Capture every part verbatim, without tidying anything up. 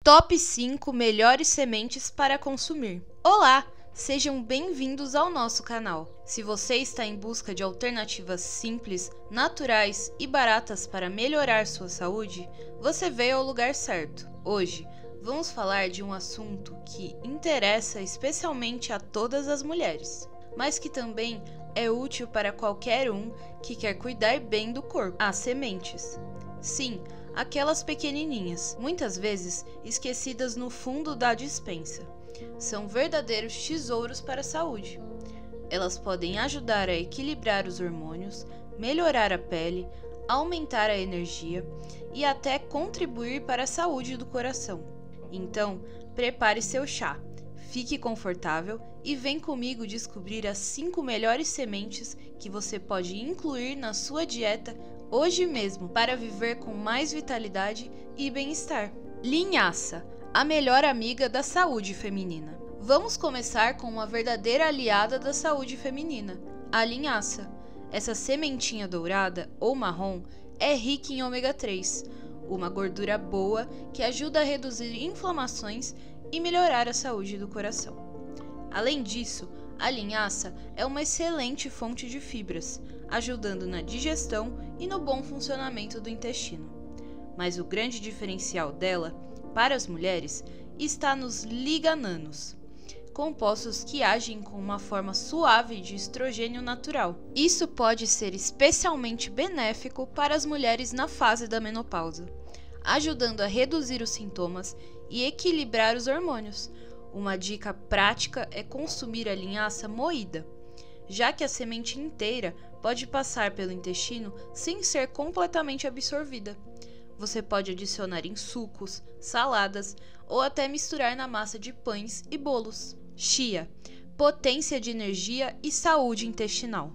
Top cinco melhores sementes para consumir. Olá, sejam bem-vindos ao nosso canal. Se você está em busca de alternativas simples, naturais e baratas para melhorar sua saúde, você veio ao lugar certo. Hoje, vamos falar de um assunto que interessa especialmente a todas as mulheres, mas que também é útil para qualquer um que quer cuidar bem do corpo: as sementes. Sim, aquelas pequenininhas, muitas vezes esquecidas no fundo da despensa. São verdadeiros tesouros para a saúde. Elas podem ajudar a equilibrar os hormônios, melhorar a pele, aumentar a energia e até contribuir para a saúde do coração. Então, prepare seu chá, fique confortável e vem comigo descobrir as cinco melhores sementes que você pode incluir na sua dieta hoje mesmo para viver com mais vitalidade e bem-estar. Linhaça, a melhor amiga da saúde feminina. Vamos começar com uma verdadeira aliada da saúde feminina, a linhaça. Essa sementinha dourada ou marrom é rica em ômega três, uma gordura boa que ajuda a reduzir inflamações e melhorar a saúde do coração. Além disso, a linhaça é uma excelente fonte de fibras, ajudando na digestão e no bom funcionamento do intestino. Mas o grande diferencial dela, para as mulheres, está nos ligananos, compostos que agem com uma forma suave de estrogênio natural. Isso pode ser especialmente benéfico para as mulheres na fase da menopausa, ajudando a reduzir os sintomas e equilibrar os hormônios. Uma dica prática é consumir a linhaça moída, já que a semente inteira pode passar pelo intestino sem ser completamente absorvida. Você pode adicionar em sucos, saladas ou até misturar na massa de pães e bolos. Chia, potência de energia e saúde intestinal.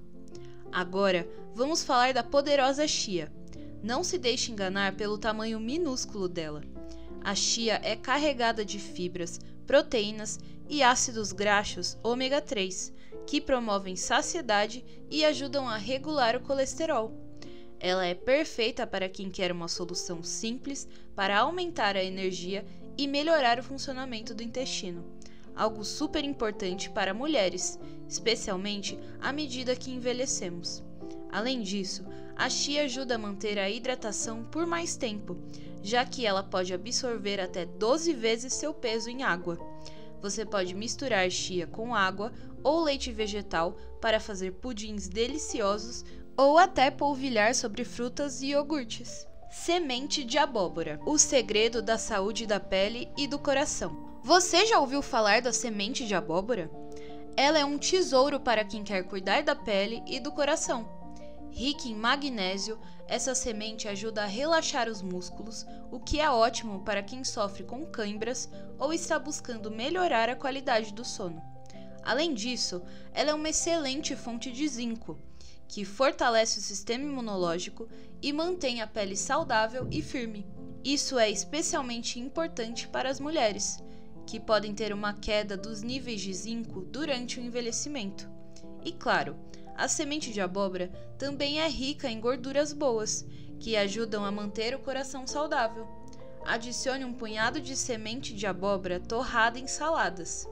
Agora, vamos falar da poderosa chia. Não se deixe enganar pelo tamanho minúsculo dela. A chia é carregada de fibras, proteínas e ácidos graxos ômega três, que promovem saciedade e ajudam a regular o colesterol. Ela é perfeita para quem quer uma solução simples para aumentar a energia e melhorar o funcionamento do intestino, algo super importante para mulheres, especialmente à medida que envelhecemos. Além disso, a chia ajuda a manter a hidratação por mais tempo, já que ela pode absorver até doze vezes seu peso em água. Você pode misturar chia com água ou leite vegetal para fazer pudins deliciosos ou até polvilhar sobre frutas e iogurtes. Semente de abóbora, o segredo da saúde da pele e do coração. Você já ouviu falar da semente de abóbora? Ela é um tesouro para quem quer cuidar da pele e do coração. Rica em magnésio, essa semente ajuda a relaxar os músculos, o que é ótimo para quem sofre com cãibras ou está buscando melhorar a qualidade do sono. Além disso, ela é uma excelente fonte de zinco, que fortalece o sistema imunológico e mantém a pele saudável e firme. Isso é especialmente importante para as mulheres, que podem ter uma queda dos níveis de zinco durante o envelhecimento. E claro, a semente de abóbora também é rica em gorduras boas, que ajudam a manter o coração saudável. Adicione um punhado de semente de abóbora torrada em saladas,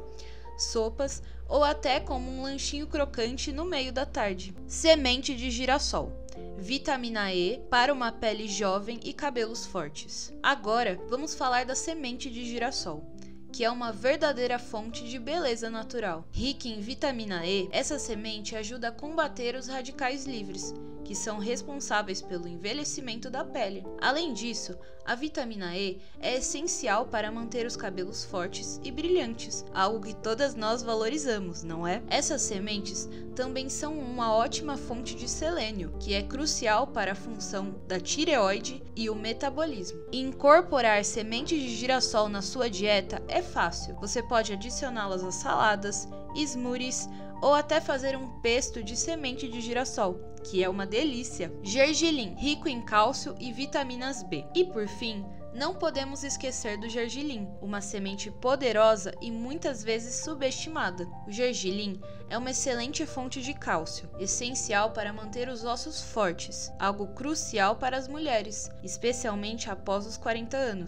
sopas ou até como um lanchinho crocante no meio da tarde. Semente de girassol, vitamina E para uma pele jovem e cabelos fortes. Agora, vamos falar da semente de girassol, que é uma verdadeira fonte de beleza natural. Rica em vitamina E, essa semente ajuda a combater os radicais livres, que são responsáveis pelo envelhecimento da pele. Além disso, a vitamina E é essencial para manter os cabelos fortes e brilhantes, algo que todas nós valorizamos, não é? Essas sementes também são uma ótima fonte de selênio, que é crucial para a função da tireoide e o metabolismo. Incorporar sementes de girassol na sua dieta é fácil. Você pode adicioná-las a saladas, smoothies ou até fazer um pesto de semente de girassol, que é uma delícia. Gergelim, rico em cálcio e vitaminas B. E por fim, não podemos esquecer do gergelim, uma semente poderosa e muitas vezes subestimada. O gergelim é uma excelente fonte de cálcio, essencial para manter os ossos fortes, algo crucial para as mulheres, especialmente após os quarenta anos,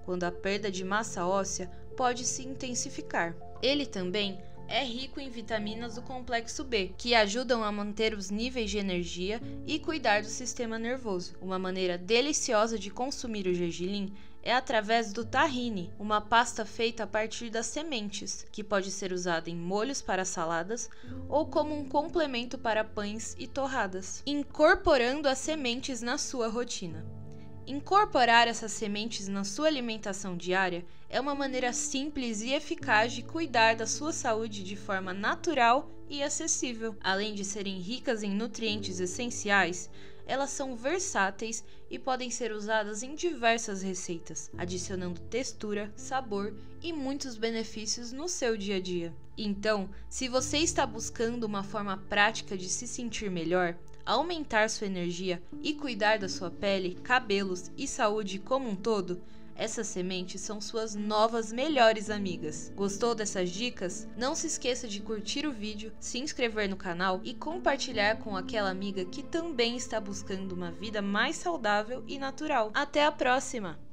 quando a perda de massa óssea pode se intensificar. Ele também é rico em vitaminas do complexo B, que ajudam a manter os níveis de energia e cuidar do sistema nervoso. Uma maneira deliciosa de consumir o gergelim é através do tahine, uma pasta feita a partir das sementes, que pode ser usada em molhos para saladas ou como um complemento para pães e torradas, incorporando as sementes na sua rotina. Incorporar essas sementes na sua alimentação diária é uma maneira simples e eficaz de cuidar da sua saúde de forma natural e acessível. Além de serem ricas em nutrientes essenciais, elas são versáteis e podem ser usadas em diversas receitas, adicionando textura, sabor e muitos benefícios no seu dia a dia. Então, se você está buscando uma forma prática de se sentir melhor, aumentar sua energia e cuidar da sua pele, cabelos e saúde como um todo, essas sementes são suas novas melhores amigas. Gostou dessas dicas? Não se esqueça de curtir o vídeo, se inscrever no canal e compartilhar com aquela amiga que também está buscando uma vida mais saudável e natural. Até a próxima!